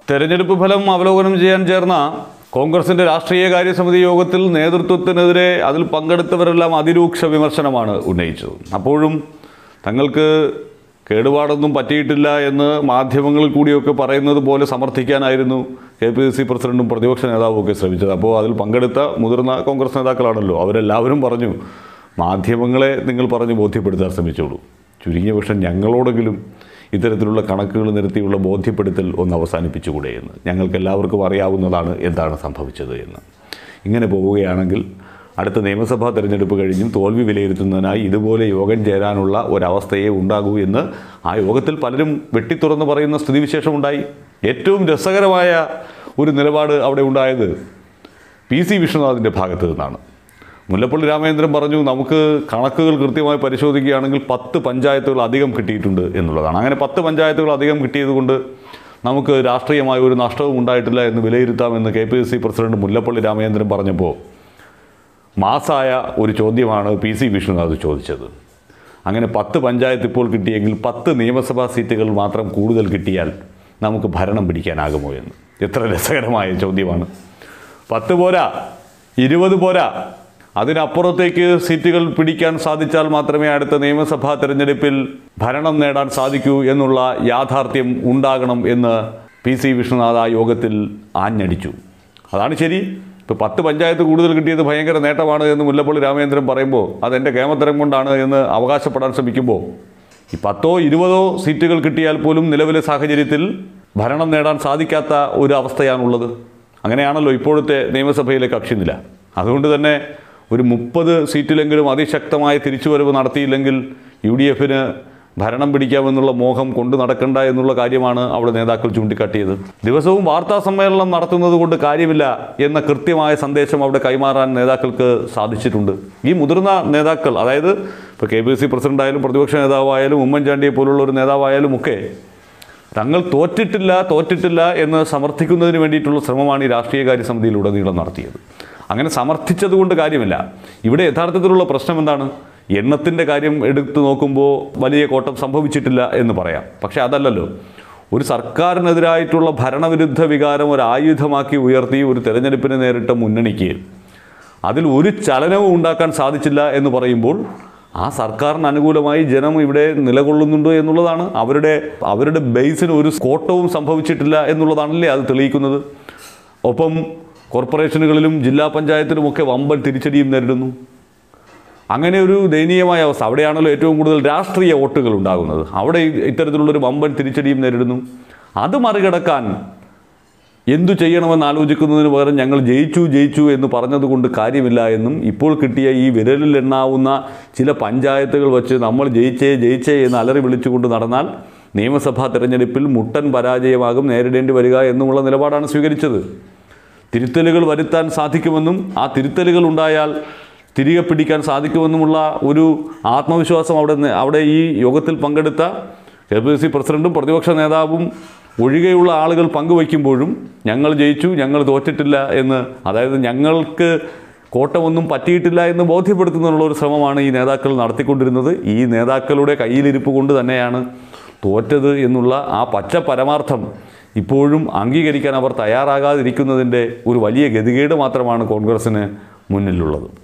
തെരഞ്ഞെടുപ്പ് ഫലം അവലോകനം ചെയ്യാൻ ചേർന്ന കോൺഗ്രസിൻ്റെ രാഷ്ട്രീയ കാര്യസമിതി യോഗത്തിൽ നേതൃത്വത്തിനെതിരെ അതിൽ പങ്കെടുത്തവരെല്ലാം അതിരൂക്ഷ വിമർശനമാണ് ഉന്നയിച്ചത്. അപ്പോഴും തങ്ങൾക്ക് കേടുപാടൊന്നും പറ്റിയിട്ടില്ല എന്ന് മാധ്യമങ്ങളിൽ കൂടിയൊക്കെ പറയുന്നത് പോലെ സമർത്ഥിക്കാനായിരുന്നു KPCC പ്രസിഡന്റും പ്രതിപക്ഷ നേതാവും ഒക്കെ ശ്രമിച്ചത്. അപ്പോൾ അതിൽ പങ്കെടുത്ത മുതിർന്ന കോൺഗ്രസ് നേതാക്കളാണല്ലോ, അവരെല്ലാവരും പറഞ്ഞു, മാധ്യമങ്ങളെ നിങ്ങൾ പറഞ്ഞ് ബോധ്യപ്പെടുത്താൻ ശ്രമിച്ചോളൂ, ചുരുങ്ങിയ പക്ഷം ഞങ്ങളോടെങ്കിലും ഇത്തരത്തിലുള്ള കണക്കുകൾ നിരത്തിയുള്ള ബോധ്യപ്പെടുത്തൽ ഒന്ന് അവസാനിപ്പിച്ചുകൂടെ എന്ന്. ഞങ്ങൾക്കെല്ലാവർക്കും അറിയാവുന്നതാണ് എന്താണ് സംഭവിച്ചത് എന്ന്. ഇങ്ങനെ പോവുകയാണെങ്കിൽ അടുത്ത നിയമസഭാ തെരഞ്ഞെടുപ്പ് കഴിഞ്ഞും തോൽവി വിലയിരുത്തുന്നതിനായി ഇതുപോലെ യോഗം ചേരാനുള്ള ഒരവസ്ഥയെ ഉണ്ടാകൂ എന്ന് ആ യോഗത്തിൽ പലരും വെട്ടിത്തുറന്ന് പറയുന്ന സ്ഥിതിവിശേഷം ഉണ്ടായി. ഏറ്റവും രസകരമായ ഒരു നിലപാട് അവിടെ ഉണ്ടായത് PC വിഷ്ണുനാഥിൻ്റെ ഭാഗത്തു നിന്നാണ്. മുല്ലപ്പള്ളി രാമചന്ദ്രൻ പറഞ്ഞു, നമുക്ക് കണക്കുകൾ കൃത്യമായി പരിശോധിക്കുകയാണെങ്കിൽ 10 പഞ്ചായത്തുകൾ അധികം കിട്ടിയിട്ടുണ്ട് എന്നുള്ളതാണ്. അങ്ങനെ 10 പഞ്ചായത്തുകൾ അധികം കിട്ടിയതുകൊണ്ട് നമുക്ക് രാഷ്ട്രീയമായ ഒരു നഷ്ടവും ഉണ്ടായിട്ടില്ല എന്ന് വിലയിരുത്താമെന്ന് KPCC പ്രസിഡന്റ് മുല്ലപ്പള്ളി രാമചന്ദ്രൻ പറഞ്ഞപ്പോൾ മാസായ ഒരു ചോദ്യമാണ് PC വിഷ്ണുനാഥ് ചോദിച്ചത്. അങ്ങനെ 10 പഞ്ചായത്ത് ഇപ്പോൾ കിട്ടിയെങ്കിൽ 10 നിയമസഭാ സീറ്റുകൾ മാത്രം കൂടുതൽ കിട്ടിയാൽ നമുക്ക് ഭരണം പിടിക്കാനാകുമോ എന്ന്. എത്ര രസകരമായ ചോദ്യമാണ്. 10 പോരാ, 20 പോരാ, അതിനപ്പുറത്തേക്ക് സീറ്റുകൾ പിടിക്കാൻ സാധിച്ചാൽ മാത്രമേ അടുത്ത നിയമസഭാ തെരഞ്ഞെടുപ്പിൽ ഭരണം നേടാൻ സാധിക്കൂ എന്നുള്ള യാഥാർത്ഥ്യം ഉണ്ടാകണം എന്ന് PC വിഷ്ണുനാഥ് ആ യോഗത്തിൽ ആഞ്ഞടിച്ചു. അതാണ് ശരി. ഇപ്പോൾ 10 പഞ്ചായത്ത് കൂടുതൽ കിട്ടിയത് ഭയങ്കര നേട്ടമാണ് എന്ന് മുല്ലപ്പള്ളി രാമചന്ദ്രൻ പറയുമ്പോൾ അതെൻ്റെ കേമത്തരം കൊണ്ടാണ് എന്ന് അവകാശപ്പെടാൻ ശ്രമിക്കുമ്പോൾ ഈ 10ഓ 20ഓ സീറ്റുകൾ കിട്ടിയാൽ പോലും നിലവിലെ സാഹചര്യത്തിൽ ഭരണം നേടാൻ സാധിക്കാത്ത ഒരു അവസ്ഥയാണുള്ളത്. അങ്ങനെയാണല്ലോ ഇപ്പോഴത്തെ നിയമസഭയിലെ കക്ഷിനില. അതുകൊണ്ട് തന്നെ ഒരു 30 സീറ്റിലെങ്കിലും അതിശക്തമായ തിരിച്ചുവരവ് നടത്തിയില്ലെങ്കിൽ UDFന് ഭരണം പിടിക്കാമെന്നുള്ള മോഹം കൊണ്ടു നടക്കണ്ട എന്നുള്ള കാര്യമാണ് അവിടെ നേതാക്കൾ ചൂണ്ടിക്കാട്ടിയത്. ദിവസവും വാർത്താ സമ്മേളനം നടത്തുന്നത് കൊണ്ട് കാര്യമില്ല എന്ന കൃത്യമായ സന്ദേശം അവിടെ കൈമാറാൻ നേതാക്കൾക്ക് സാധിച്ചിട്ടുണ്ട്. ഈ മുതിർന്ന നേതാക്കൾ, അതായത് ഇപ്പോൾ KPCC പ്രസിഡന്റായാലും പ്രതിപക്ഷ നേതാവായാലും ഉമ്മൻചാണ്ടിയെ പോലുള്ള ഒരു നേതാവായാലും ഒക്കെ തങ്ങൾ തോറ്റിട്ടില്ല എന്ന് സമർത്ഥിക്കുന്നതിന് വേണ്ടിയിട്ടുള്ള ശ്രമമാണ് ഈ രാഷ്ട്രീയകാര്യ സമിതിയിലുടനീളം നടത്തിയത്. അങ്ങനെ സമർത്ഥിച്ചതുകൊണ്ട് കാര്യമില്ല. ഇവിടെ യഥാർത്ഥത്തിലുള്ള പ്രശ്നം എന്താണ്? എണ്ണത്തിൻ്റെ കാര്യം എടുത്തു നോക്കുമ്പോൾ വലിയ കോട്ടം സംഭവിച്ചിട്ടില്ല എന്ന് പറയാം. പക്ഷേ അതല്ലല്ലോ, ഒരു സർക്കാരിനെതിരായിട്ടുള്ള ഭരണവിരുദ്ധ വികാരം ഒരു ആയുധമാക്കി ഉയർത്തി ഒരു തെരഞ്ഞെടുപ്പിനെ നേരിട്ട മുന്നണിക്ക് അതിൽ ഒരു ചലനവും ഉണ്ടാക്കാൻ സാധിച്ചില്ല എന്ന് പറയുമ്പോൾ ആ സർക്കാരിന് അനുകൂലമായി ജനം ഇവിടെ നിലകൊള്ളുന്നുണ്ടോ എന്നുള്ളതാണ്. അവരുടെ ബേസിന് ഒരു കോട്ടവും സംഭവിച്ചിട്ടില്ല എന്നുള്ളതാണല്ലേ അത് തെളിയിക്കുന്നത്. ഒപ്പം കോർപ്പറേഷനുകളിലും ജില്ലാ പഞ്ചായത്തിലുമൊക്കെ വമ്പൻ തിരിച്ചടിയും നേരിടുന്നു. അങ്ങനെ ഒരു ദയനീയമായ അവസ്ഥ. അവിടെയാണല്ലോ ഏറ്റവും കൂടുതൽ രാഷ്ട്രീയ വോട്ടുകൾ ഉണ്ടാകുന്നത്. അവിടെ ഇത്തരത്തിലുള്ളൊരു വമ്പൻ തിരിച്ചടിയും നേരിടുന്നു. അത് മറികടക്കാൻ എന്തു ചെയ്യണമെന്ന് ആലോചിക്കുന്നതിന് പകരം ഞങ്ങൾ ജയിച്ചു എന്ന് പറഞ്ഞതുകൊണ്ട് കാര്യമില്ല എന്നും ഇപ്പോൾ കിട്ടിയ ഈ വിരലിൽ എണ്ണാവുന്ന ചില പഞ്ചായത്തുകൾ വച്ച് നമ്മൾ ജയിച്ചേ എന്ന് അലറി വിളിച്ചുകൊണ്ട് നടന്നാൽ നിയമസഭാ തെരഞ്ഞെടുപ്പിൽ മുട്ടൻ പരാജയമാകും നേരിടേണ്ടി വരിക എന്നുമുള്ള നിലപാടാണ് സ്വീകരിച്ചത്. തിരുത്തലുകൾ വരുത്താൻ സാധിക്കുമെന്നും ആ തിരുത്തലുകൾ ഉണ്ടായാൽ തിരികെ പിടിക്കാൻ സാധിക്കുമെന്നുമുള്ള ഒരു ആത്മവിശ്വാസം അവിടെ ഈ യോഗത്തിൽ പങ്കെടുത്ത KPCC പ്രസിഡന്റും പ്രതിപക്ഷ നേതാവും ഒഴികെയുള്ള ആളുകൾ പങ്കുവയ്ക്കുമ്പോഴും ഞങ്ങൾ ജയിച്ചു, ഞങ്ങൾ തോറ്റിട്ടില്ല എന്ന്, അതായത് ഞങ്ങൾക്ക് കോട്ടമൊന്നും പറ്റിയിട്ടില്ല എന്ന് ബോധ്യപ്പെടുത്തുന്നതിനുള്ള ഒരു ശ്രമമാണ് ഈ നേതാക്കൾ നടത്തിക്കൊണ്ടിരുന്നത്. ഈ നേതാക്കളുടെ കയ്യിലിരിപ്പ് കൊണ്ട് തന്നെയാണ് തോറ്റത് എന്നുള്ള ആ പച്ച പരമാർത്ഥം ഇപ്പോഴും അംഗീകരിക്കാൻ അവർ തയ്യാറാകാതിരിക്കുന്നതിൻ്റെ ഒരു വലിയ ഗതികേട് മാത്രമാണ് കോൺഗ്രസ്സിന് മുന്നിലുള്ളത്.